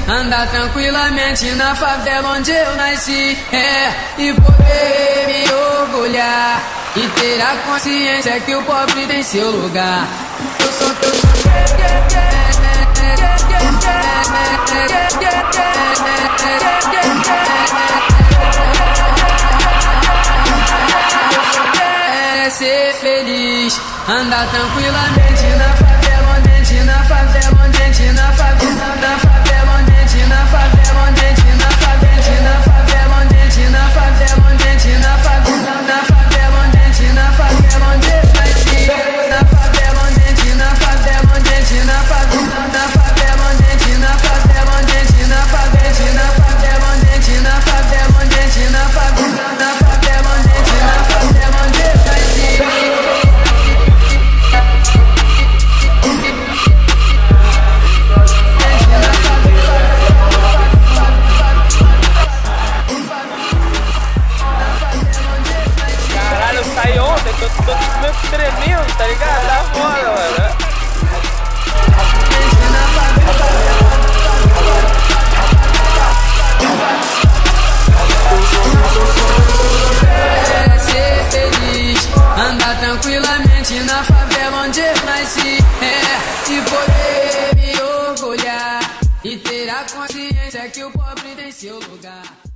andar tranquilamente na favela onde eu nasci, e poder me orgulhar e ter a consciência que o pobre tem seu lugar. Eu sou ser feliz, andar tranquilamente na favela onde a gente, na favela onde a gente, na favela, na favela onde a gente, na favela onde a gente, na favela, na favela onde a gente, na favela onde a gente, na favela, na favela onde a gente, na favela onde eu nasci, na favela onde a gente, na favela onde a gente, na favela, na favela onde a gente, na favela onde a gente, na favela, na favela onde a gente, na favela onde a gente, na favela, na favela onde a gente, na favela onde eu nasci. Caralho, eu saí ontem, tô meio que tremendo, tá ligado? Da foda, mano. Ser feliz, andar tranquilamente na favela onde eu nasci, e poder me orgulhar e ter a consciência que o pobre tem seu lugar.